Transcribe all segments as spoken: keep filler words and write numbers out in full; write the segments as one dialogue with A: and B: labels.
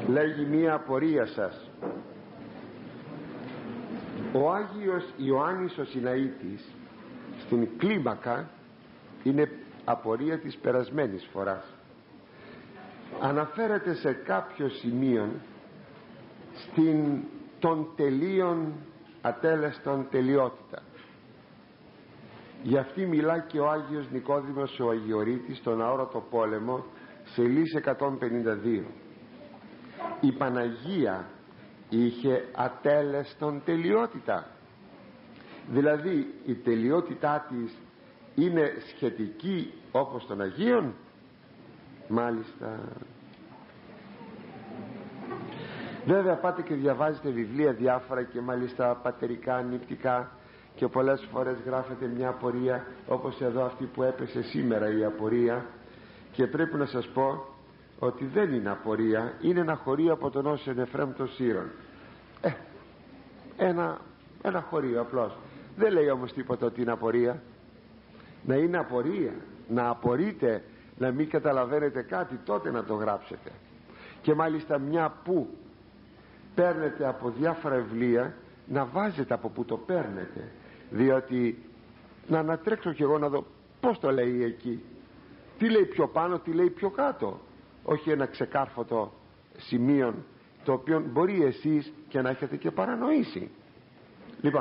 A: λέγει μία απορία σας. Ο Άγιος Ιωάννης ο Συναήτης στην κλίμακα είναι απορία της περασμένης φοράς. Αναφέρεται σε κάποιο σημείο στην των τελείων ατέλεστον τελειότητα. Γι' αυτή μιλά και ο Άγιος Νικόδημος ο Αγιορείτης στον αόρατο πόλεμο, σελής εκατόν πενήντα δύο. Η Παναγία είχε ατέλεστον τελειότητα, δηλαδή η τελειότητά της είναι σχετική όπως των Αγίων. Μάλιστα. Βέβαια πάτε και διαβάζετε βιβλία διάφορα και μάλιστα πατερικά, νηπτικά, και πολλές φορές γράφετε μια απορία όπως εδώ αυτή που έπεσε σήμερα, η απορία, και πρέπει να σας πω ότι δεν είναι απορία, είναι ένα χωρίο από τον Όσιον Εφραίμ των Σύρων. ε, ένα, ένα χωρίο απλώς, δεν λέει όμως τίποτα ότι είναι απορία. Να είναι απορία, να απορείτε, να μην καταλαβαίνετε κάτι, τότε να το γράψετε. Και μάλιστα μια που παίρνετε από διάφορα βιβλία, να βάζετε από που το παίρνετε, διότι να ανατρέξω κι εγώ να δω πως το λέει εκεί, τι λέει πιο πάνω, τι λέει πιο κάτω, όχι ένα ξεκάρφωτο σημείο το οποίο μπορεί εσείς και να έχετε και παρανοήσει. Λοιπόν,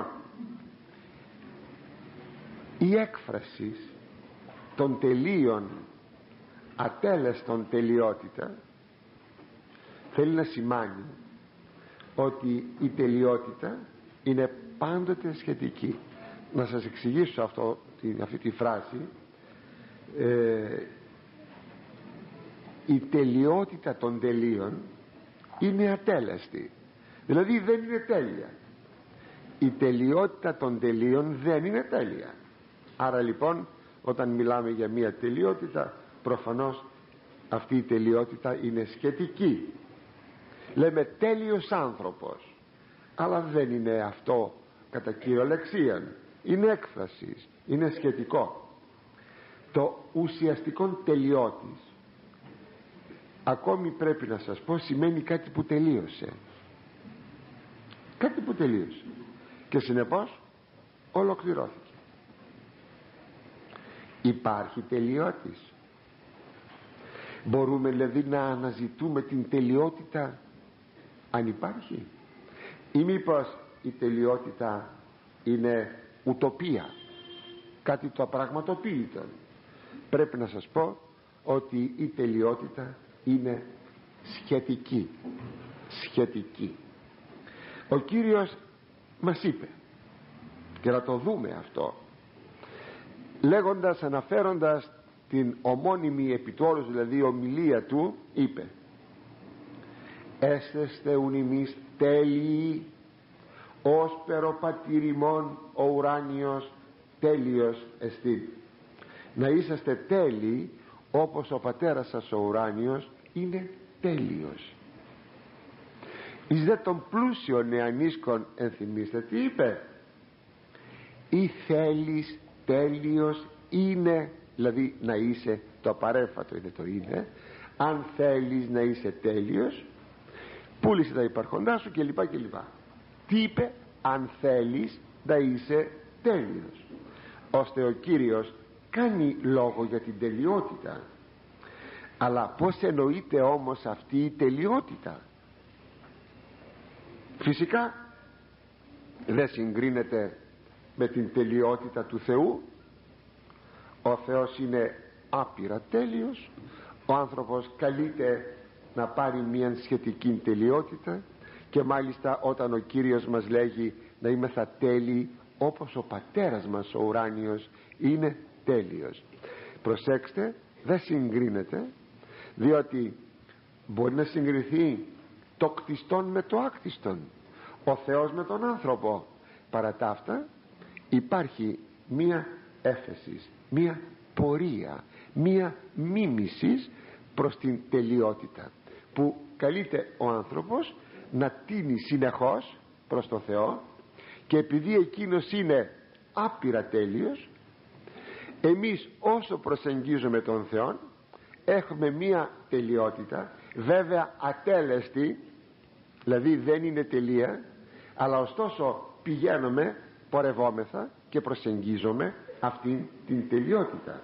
A: η έκφραση των τελείων ατέλεστον τελειότητα θέλει να σημάνει ότι η τελειότητα είναι πάντοτε σχετική. Να σας εξηγήσω αυτό, αυτή τη φράση. ε, η τελειότητα των τελείων είναι ατέλεστη, δηλαδή δεν είναι τέλεια. Η τελειότητα των τελείων δεν είναι τέλεια. Άρα λοιπόν όταν μιλάμε για μια τελειότητα, προφανώς αυτή η τελειότητα είναι σχετική. Λέμε τέλειος άνθρωπος, αλλά δεν είναι αυτό κατά κυριολεξία, είναι έκφραση, είναι σχετικό. Το ουσιαστικό τελειώτης, ακόμη πρέπει να σας πω, σημαίνει κάτι που τελείωσε, κάτι που τελείωσε και συνεπώς ολοκληρώθηκε. Υπάρχει τελειώτης? Μπορούμε δηλαδή να αναζητούμε την τελειότητα, αν υπάρχει, ή μήπως η τελειότητα είναι ουτοπία, κάτι το απραγματοποιητό? Πρέπει να σας πω ότι η τελειότητα είναι σχετική, σχετική. Ο Κύριος μας είπε, και να το δούμε αυτό, λέγοντας, αναφέροντας την ομώνυμη επιτόρους δηλαδή ομιλία του, είπε: «Έστεστε ουν ημείς τέλειοι, ως περοπατήρ ημών ο ουράνιος τέλειος εστί». Να είσαστε τέλειοι όπως ο πατέρας σας ο ουράνιος είναι τέλειος. Εις δε των πλούσιων νεανίσκων ενθυμίστε τι είπε: «Ή θέλεις τέλειος είναι», δηλαδή να είσαι, το απαρέμφατο είναι το είναι, αν θέλεις να είσαι τέλειος, πούλησε τα υπαρχοντά σου κλπ κλπ. Τι είπε? Αν θέλεις να είσαι τέλειος. Ώστε ο Κύριος κάνει λόγο για την τελειότητα. Αλλά πως εννοείται όμως αυτή η τελειότητα? Φυσικά δεν συγκρίνεται με την τελειότητα του Θεού. Ο Θεός είναι άπειρα τέλειος, ο άνθρωπος καλείται να πάρει μια σχετική τελειότητα, και μάλιστα όταν ο Κύριος μας λέγει να είμεθα τέλειοι όπως ο πατέρας μας ο ουράνιος είναι τέλειος. Προσέξτε, δεν συγκρίνεται, διότι μπορεί να συγκριθεί το κτιστόν με το άκτιστον, ο Θεός με τον άνθρωπο. Παρά τα αυτά υπάρχει μία έφεση, μία πορεία, μία μίμηση προς την τελειότητα, που καλείται ο άνθρωπος να τίνει συνεχώς προς το Θεό, και επειδή εκείνος είναι άπειρα τέλειος, εμείς όσο προσεγγίζουμε τον Θεό έχουμε μία τελειότητα, βέβαια ατέλεστη, δηλαδή δεν είναι τελεία, αλλά ωστόσο πηγαίνουμε, πορευόμεθα και προσεγγίζουμε αυτήν την τελειότητα.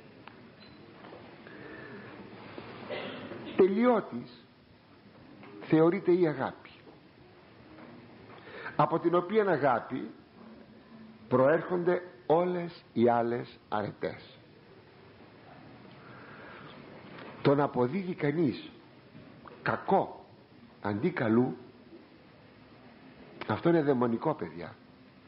A: Τελειώτης θεωρείται η αγάπη, από την οποία αγάπη προέρχονται όλες οι άλλες αρετές. Το να αποδίδει κανείς κακό αντί καλού, αυτό είναι δαιμονικό, παιδιά.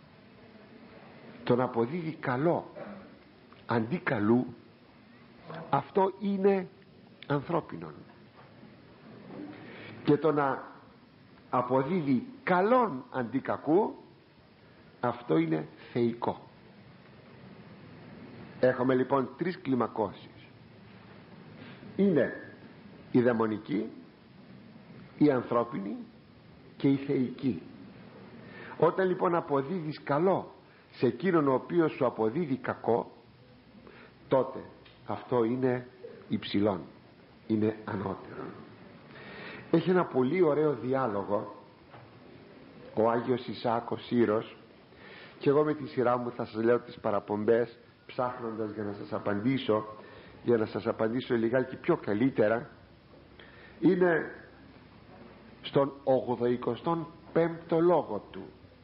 A: Το να αποδίδει καλό αντί καλού, αυτό είναι ανθρώπινο. Και το να αποδίδει καλόν αντί κακού, αυτό είναι θεϊκό. Έχουμε λοιπόν τρεις κλιμακώσεις. Είναι η δαιμονική, η ανθρώπινη και η θεϊκή. Όταν λοιπόν αποδίδεις καλό σε εκείνον ο οποίος σου αποδίδει κακό, τότε αυτό είναι υψηλόν, είναι ανώτερο. Έχει ένα πολύ ωραίο διάλογο ο Άγιος Ισαάκος Σύρος, και εγώ με τη σειρά μου θα σας λέω τις παραπομπές, ψάχνοντας για να σας απαντήσω, για να σας απαντήσω λιγάκι πιο καλύτερα. Είναι στον ογδοηκοστό πέμπτο λόγο του.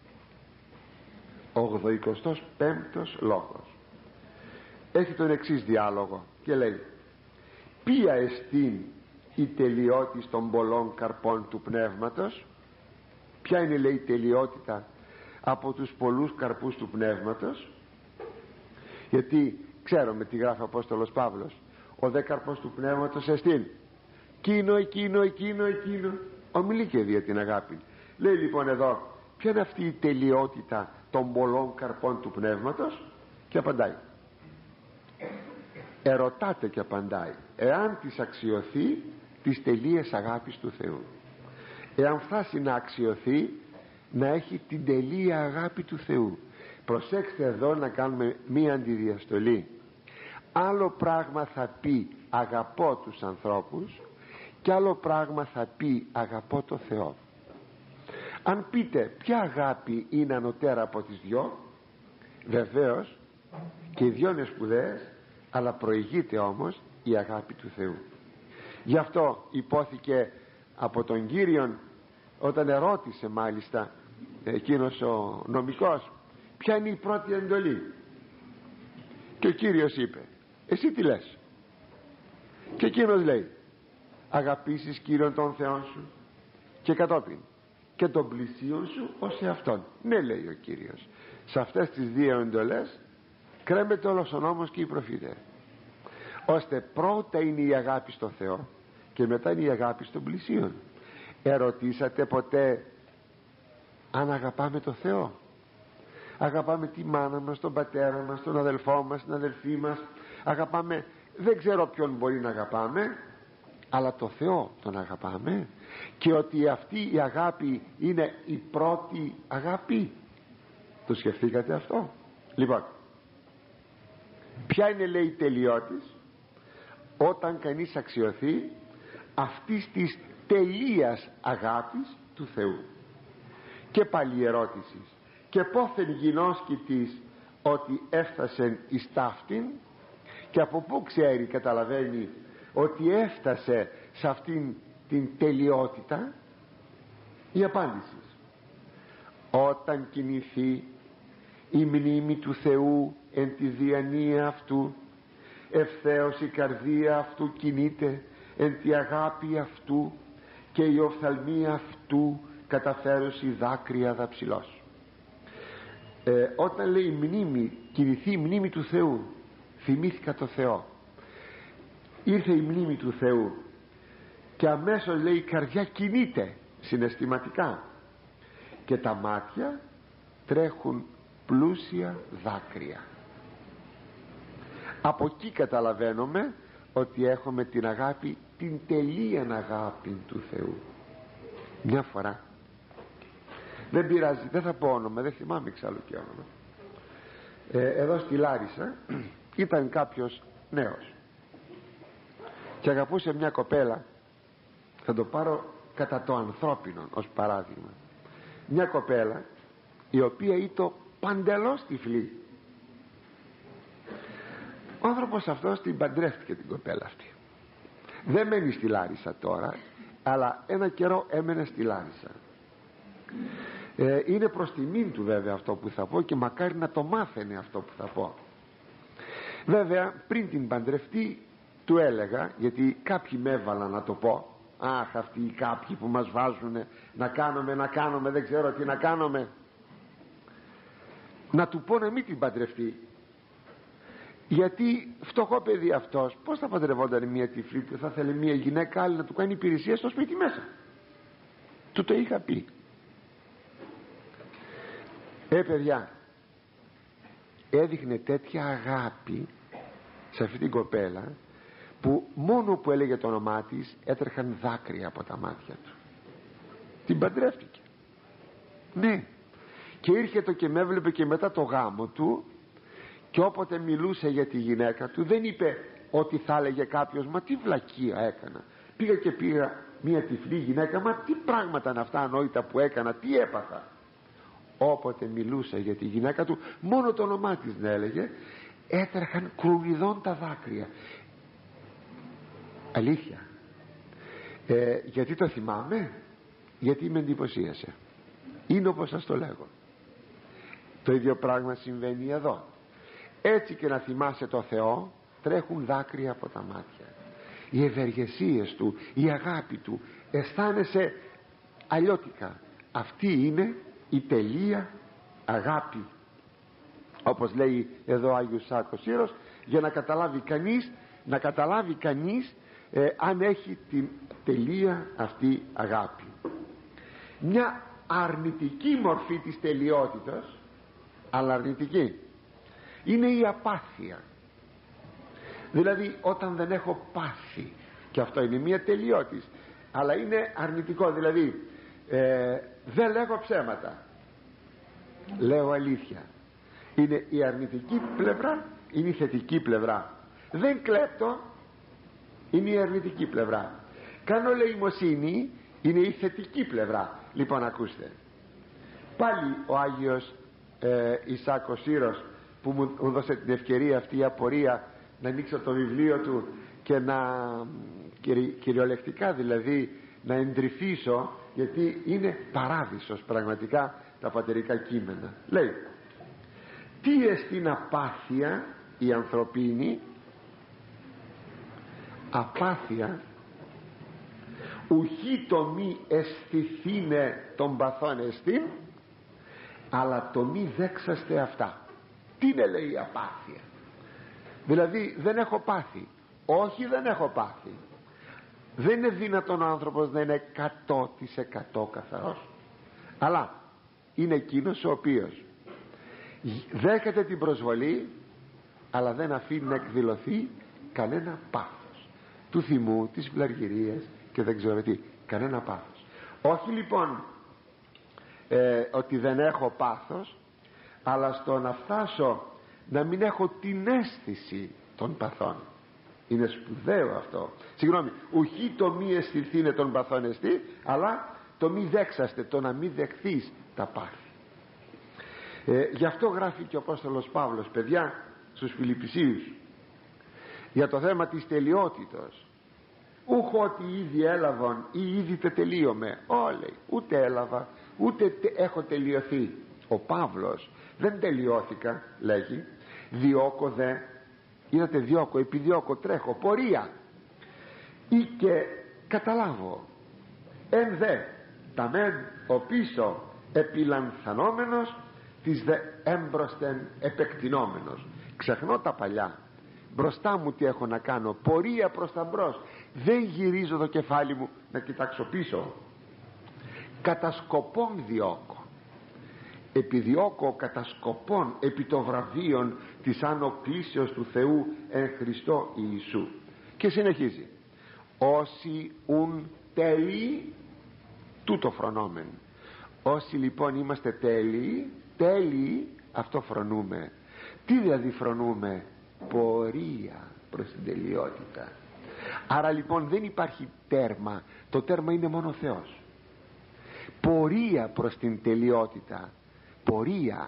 A: ογδοηκοστός πέμπτος λόγος έχει τον εξής διάλογο και λέει: ποια εστίν η τελειότης των πολλών καρπών του πνεύματος? Ποια είναι, λέει, η τελειότητα από τους πολλούς καρπούς του πνεύματος? Γιατί ξέρουμε τι γράφει ο Απόστολος Παύλος: ο δε καρπός του πνεύματος εστίν εκείνο, εκείνο, εκείνο, εκείνο. Ομιλεί και δια την αγάπη. Λέει λοιπόν εδώ, ποια είναι αυτή η τελειότητα των πολλών καρπών του πνεύματος? Και απαντάει, ερωτάται και απαντάει, εάν της αξιωθεί τις τελείες αγάπης του Θεού. Εάν φτάσει να αξιωθεί, να έχει την τελεία αγάπη του Θεού. Προσέξτε εδώ να κάνουμε μία αντιδιαστολή. Άλλο πράγμα θα πει αγαπώ τους ανθρώπους, και άλλο πράγμα θα πει αγαπώ το Θεό. Αν πείτε ποια αγάπη είναι ανωτέρα από τις δυο, βεβαίως και οι δυο είναι σπουδαίες, αλλά προηγείται όμως η αγάπη του Θεού. Γι' αυτό υπόθηκε από τον Κύριον, όταν ερώτησε μάλιστα εκείνος ο νομικός, ποια είναι η πρώτη εντολή? Και ο Κύριος είπε, εσύ τι λες? Και εκείνος λέει, αγαπήσεις Κύριον τον Θεόν σου και κατόπιν και τον πλησίον σου ως εαυτόν. Ναι, λέει ο Κύριος, σε αυτές τις δύο εντολές κρέμεται όλος ο νόμος και οι προφήτες, ώστε πρώτα είναι η αγάπη στο Θεό και μετά είναι η αγάπη στον πλησίον. Ερωτήσατε ποτέ αν αγαπάμε το Θεό? Αγαπάμε τη μάνα μας, τον πατέρα μας, τον αδελφό μας, την αδελφή μας, αγαπάμε, δεν ξέρω ποιον μπορεί να αγαπάμε, αλλά το Θεό τον αγαπάμε, και ότι αυτή η αγάπη είναι η πρώτη αγάπη. Το σκεφτήκατε αυτό? Λοιπόν, ποια είναι, λέει, η τελειότης? Όταν κανείς αξιωθεί αυτής της τελείας αγάπης του Θεού. Και πάλι η ερώτηση, και πόθεν γινώσκει της ότι έφτασε εις ταύτην? Και από πού ξέρει, καταλαβαίνει ότι έφτασε σε αυτήν την τελειότητα? Η απάντηση, όταν κινηθεί η μνήμη του Θεού εν τη διανία αυτού, ευθέως η καρδία αυτού κινείται εν τη αγάπη αυτού, και η οφθαλμία αυτού καταφέρωση δάκρυα δαψιλός. ε, όταν λέει η μνήμη, κινηθεί η μνήμη του Θεού, θυμήθηκα το Θεό, ήρθε η μνήμη του Θεού και αμέσως, λέει, η καρδιά κινείται συναισθηματικά και τα μάτια τρέχουν πλούσια δάκρυα. Από εκεί καταλαβαίνουμε ότι έχουμε την αγάπη, την τελείαν αγάπη του Θεού. Μια φορά, δεν πειράζει, δεν θα πω όνομα, δεν θυμάμαι εξάλλου και όνομα, ε, εδώ στη Λάρισα ήταν κάποιος νέος και αγαπούσε μια κοπέλα Θα το πάρω κατά το ανθρώπινο ως παράδειγμα. Μια κοπέλα η οποία ήταν παντελώς τυφλή. Ο άνθρωπος αυτός την παντρεύτηκε την κοπέλα αυτή. Δεν μένει στη Λάρισα τώρα, αλλά ένα καιρό έμενε στη Λάρισα. ε, Είναι προς τιμήν του βέβαια αυτό που θα πω, και μακάρι να το μάθαινε αυτό που θα πω. Βέβαια πριν την παντρευτεί του έλεγα, γιατί κάποιοι με έβαλαν να το πω, αχ αυτοί οι κάποιοι που μας βάζουν να κάνουμε, να κάνουμε, δεν ξέρω τι να κάνουμε, να του πω να μην την παντρευτεί, γιατί φτωχό παιδί αυτός πως θα παντρευόταν μια τυφλή που θα θέλει μια γυναίκα άλλη να του κάνει υπηρεσία στο σπίτι μέσα. Του το είχα πει. Ε παιδιά, έδειχνε τέτοια αγάπη σε αυτή την κοπέλα που μόνο που έλεγε το όνομά της έτρεχαν δάκρυα από τα μάτια του. Την παντρεύτηκε. Ναι. Και ήρθε και με έβλεπε και μετά το γάμο του, και όποτε μιλούσε για τη γυναίκα του δεν είπε ότι θα έλεγε κάποιος μα τι βλακεία έκανα, πήγα και πήγα μια τυφλή γυναίκα, μα τι πράγματα είναι αυτά ανόητα που έκανα, τι έπαθα. Όποτε μιλούσε για τη γυναίκα του, μόνο το όνομά της να έλεγε, έτρεχαν κρουιδών τα δάκρυα. Αλήθεια. ε, Γιατί το θυμάμαι? Γιατί με εντυπωσίασε. Είναι όπως σας το λέγω. Το ίδιο πράγμα συμβαίνει εδώ. Έτσι και να θυμάσαι το Θεό, τρέχουν δάκρυα από τα μάτια. Οι ευεργεσίες του, η αγάπη του, αισθάνεσαι αλλιώτικα. Αυτή είναι η τελεία αγάπη, όπως λέει εδώ ο Άγιος Σάκος Σύρος, για να καταλάβει κανείς, να καταλάβει κανείς ε, αν έχει την τελεία αυτή αγάπη. Μια αρνητική μορφή της τελειότητας, αλλά αρνητική, είναι η απάθεια. Δηλαδή όταν δεν έχω πάθει, και αυτό είναι μια τελειότης, αλλά είναι αρνητικό. Δηλαδή ε, δεν λέγω ψέματα, λέω αλήθεια. Είναι η αρνητική πλευρά, είναι η θετική πλευρά. Δεν κλέπτω, είναι η αρνητική πλευρά. Κάνω ελεημοσύνη, είναι η θετική πλευρά. Λοιπόν ακούστε, πάλι ο Άγιος ε, Ισάκος Σύρος, που μου έδωσε την ευκαιρία αυτή η απορία να ανοίξω το βιβλίο του και να κυριολεκτικά δηλαδή να εντρυφήσω, γιατί είναι παράδεισος πραγματικά τα πατερικά κείμενα. Λέει, τι εστίν απάθεια η ανθρωπίνη? Απάθεια ουχή το μη αισθηθήνε των παθών εστίν, αλλά το μη δέξαστε αυτά. Τι είναι, λέει, η απάθεια? Δηλαδή δεν έχω πάθει. Όχι, δεν έχω πάθει. Δεν είναι δυνατόν ο άνθρωπος να είναι εκατό τοις εκατό καθαρός, αλλά είναι εκείνος ο οποίος δέχεται την προσβολή, αλλά δεν αφήνει να εκδηλωθεί κανένα πάθος του θυμού, της βλαργυρίας και δεν ξέρω τι, κανένα πάθος. Όχι λοιπόν ε, ότι δεν έχω πάθος, αλλά στο να φτάσω να μην έχω την αίσθηση των παθών. Είναι σπουδαίο αυτό. Συγγνώμη, ουχή το μη αισθηθήνε των παθών εστί, αλλά το μη δέξαστε, το να μη δεχθείς τα πάθη. ε, γι' αυτό γράφει και ο Απόστολος Παύλος, παιδιά, στους Φιλιππισίους, για το θέμα της τελειότητος. Ούχο ότι ήδη έλαβαν ή ήδη τετελείωμαι. Όλοι, ούτε έλαβα ούτε τε, έχω τελειωθεί. Ο Παύλος, δεν τελειώθηκα, λέγει, διώκω δε, είδατε, διώκω, επιδιώκω, τρέχω, πορεία, ή και καταλάβω, εν δε τα μεν ο πίσω επιλανθανόμενος, της δε έμπροσθεν επεκτηνόμενος. Ξεχνώ τα παλιά, μπροστά μου τι έχω να κάνω, πορεία προς τα μπρος, δεν γυρίζω το κεφάλι μου να κοιτάξω πίσω. Κατά σκοπόν διώκω, επιδιώκω κατά σκοπόν επί το βραβείον της άνω κλήσεως του Θεού εν Χριστώ Ιησού. Και συνεχίζει, όσοι ουν τέλειοι τούτο φρονόμεν. Όσοι λοιπόν είμαστε τέλειοι, τέλειοι, αυτό φρονούμε. Τι δηλαδή φρονούμε? Πορεία προς την τελειότητα. Άρα λοιπόν δεν υπάρχει τέρμα, το τέρμα είναι μόνο ο Θεός. Πορεία προς την τελειότητα, πορεία,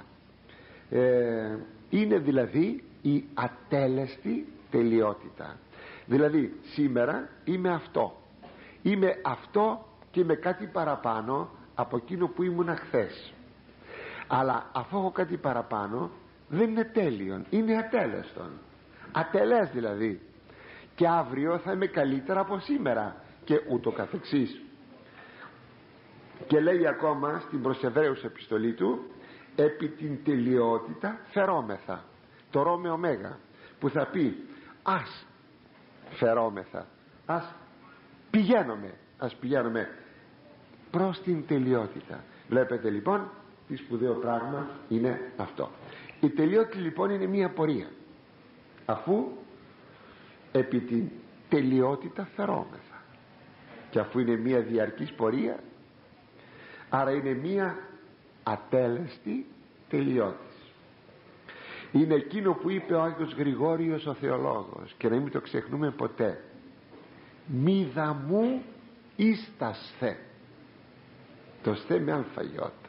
A: ε, είναι δηλαδή η ατέλεστη τελειότητα. Δηλαδή σήμερα είμαι αυτό, είμαι αυτό και είμαι κάτι παραπάνω από εκείνο που ήμουνα χθες, αλλά αφού έχω κάτι παραπάνω δεν είναι τέλειον, είναι ατέλεστον, ατελές δηλαδή, και αύριο θα είμαι καλύτερα από σήμερα και ούτω καθεξής. Και λέει ακόμα στην προς Εβραίους επιστολή του, επί την τελειότητα φερόμεθα, το ρω με ωμέγα, που θα πει ας φερόμεθα, ας πηγαίνουμε, ας πηγαίνουμε προς την τελειότητα. Βλέπετε λοιπόν τι σπουδαίο πράγμα είναι αυτό. Η τελειότητα λοιπόν είναι μία πορεία, αφού επί την τελειότητα φερόμεθα, και αφού είναι μία διαρκής πορεία, άρα είναι μία ατέλεστη τελειότης. Είναι εκείνο που είπε ο Άγιος Γρηγόριος ο Θεολόγος, και να μην το ξεχνούμε ποτέ, μη δαμού εις τα σθε, το σθε με αλφαγιώτα,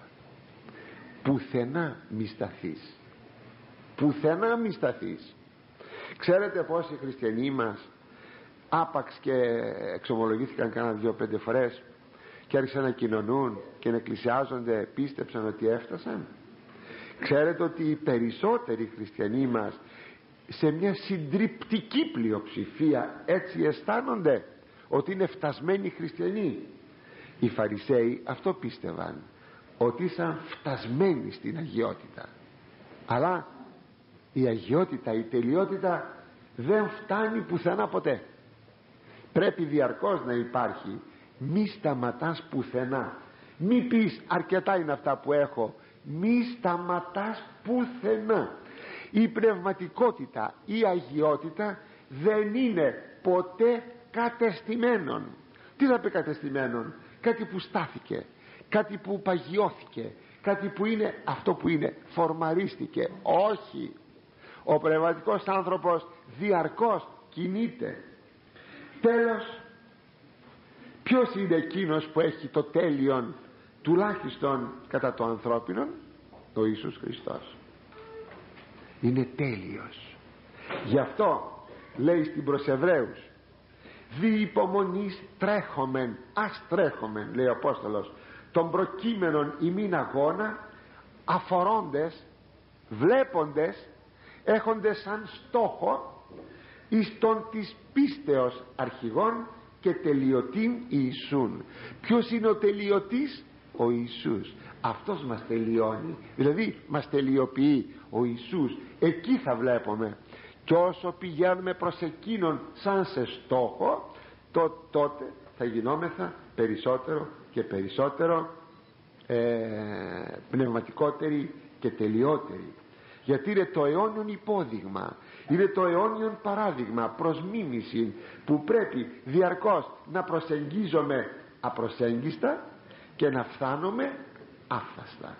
A: πουθενά μη σταθείς, πουθενά μη σταθείς. Ξέρετε πόσοι χριστιανοί μας άπαξ και εξομολογήθηκαν κάνα δυο πέντε φορές και άρχισαν να κοινωνούν και να εκκλησιάζονται, πίστεψαν ότι έφτασαν? Ξέρετε ότι οι περισσότεροι χριστιανοί μας, σε μια συντριπτική πλειοψηφία, έτσι αισθάνονται ότι είναι φτασμένοι χριστιανοί. Οι Φαρισαίοι αυτό πίστευαν, ότι ήσαν φτασμένοι στην αγιότητα, αλλά η αγιότητα, η τελειότητα δεν φτάνει πουθενά ποτέ. Πρέπει διαρκώς να υπάρχει, μη σταματάς πουθενά, μη πεις αρκετά είναι αυτά που έχω, μη σταματάς πουθενά. Η πνευματικότητα, η αγιότητα δεν είναι ποτέ κατεστημένον. Τι θα πει κατεστημένον? Κάτι που στάθηκε, κάτι που παγιώθηκε, κάτι που είναι αυτό που είναι, φορμαρίστηκε. Όχι, ο πνευματικός άνθρωπος διαρκώς κινείται. Τέλος, ποιος είναι εκείνος που έχει το τέλειον, τουλάχιστον κατά το ανθρώπινο? Ο Ιησούς Χριστός είναι τέλειος. Γι' αυτό λέει στην προς Εβραίους, δι' υπομονής τρέχομεν, ας τρέχομεν, λέει ο Απόστολος, των προκείμενων ημίν αγώνα, αφορώντες, βλέποντες, έχοντες σαν στόχο εις τον της πίστεως αρχηγών και τελειωτήν Ιησούν. Ποιος είναι ο τελειωτής? Ο Ιησούς. Αυτός μας τελειώνει, δηλαδή μας τελειοποιεί ο Ιησούς. Εκεί θα βλέπουμε, και όσο πηγαίνουμε προς εκείνον σαν σε στόχο, το, τότε θα γινόμεθα περισσότερο και περισσότερο ε, πνευματικότεροι και τελειότεροι, γιατί είναι το αιώνιον υπόδειγμα, είναι το αιώνιον παράδειγμα προς μίμηση, που πρέπει διαρκώς να προσεγγίζομαι απροσέγγιστα και να φτάνουμε άφαστα.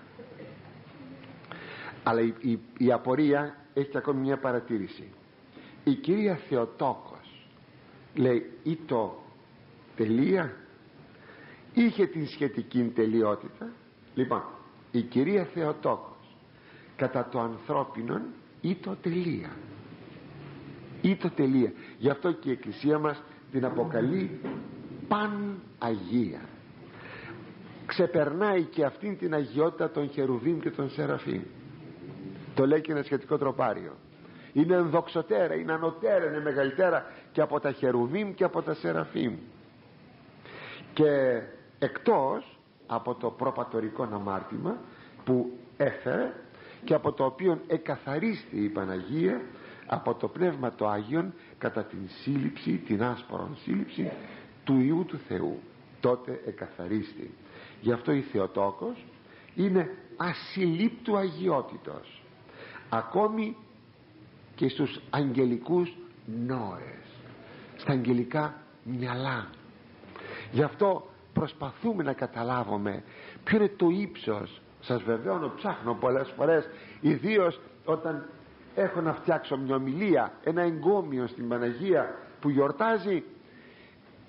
A: Αλλά η, η, η απορία έχει ακόμη μια παρατήρηση. Η κυρία Θεοτόκος λέει, ή το τελεία, είχε την σχετική τελειότητα. Λοιπόν, η κυρία Θεοτόκος κατά το ανθρώπινον ή το τελεία, ή το τελεία. Γι' αυτό και η Εκκλησία μας την αποκαλεί παν Αγία. Ξεπερνάει και αυτήν την αγιότητα των Χερουβίμ και των Σεραφείμ. Το λέει και ένα σχετικό τροπάριο. Είναι ενδοξωτέρα, είναι ανωτέρα, είναι μεγαλύτερα και από τα Χερουβίμ και από τα Σεραφείμ, και εκτός από το προπατορικό αμάρτημα που έφερε και από το οποίο εκαθαρίστη η Παναγία από το Πνεύμα το Άγιον κατά την σύλληψη, την άσπορον σύλληψη του Υιού του Θεού. Τότε εκαθαρίστη. Γι' αυτό η Θεοτόκος είναι ασυλλήπτου αγιότητος, ακόμη και στους αγγελικούς νόες, στα αγγελικά μυαλά. Γι' αυτό προσπαθούμε να καταλάβουμε ποιο είναι το ύψος. Σας βεβαιώνω, ψάχνω πολλές φορές, ιδίως όταν έχω να φτιάξω μια ομιλία, ένα εγκόμιο στην Παναγία που γιορτάζει,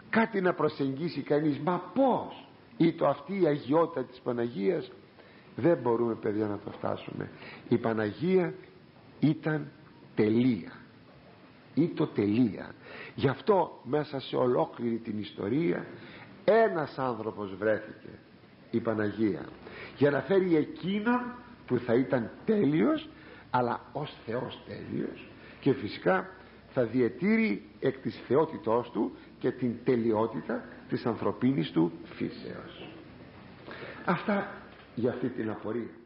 A: κάτι να προσεγγίσει κανείς, μα πως, ή το αυτή η αγιότητα της Παναγίας, δεν μπορούμε παιδιά να το φτάσουμε. Η Παναγία ήταν τελεία, ή το τελεία. Γι' αυτό μέσα σε ολόκληρη την ιστορία ένας άνθρωπος βρέθηκε, η Παναγία, για να φέρει εκείνον που θα ήταν τέλειος, αλλά ως Θεός τέλειος, και φυσικά θα διατήρει εκ της θεότητός του και την τελειότητα της ανθρωπίνης του φύσεως. Αυτά για αυτή την απορία.